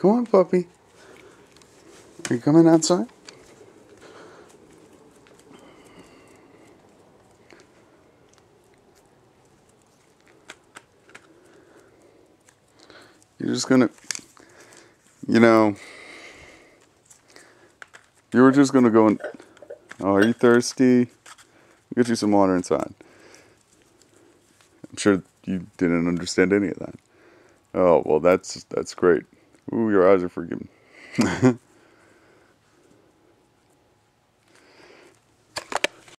Come on, puppy. Are you coming outside? You're just gonna, you know, you were just gonna go and, oh, are you thirsty? Get you some water inside. I'm sure you didn't understand any of that. Oh, well, that's great. Ooh, your eyes are forgiving.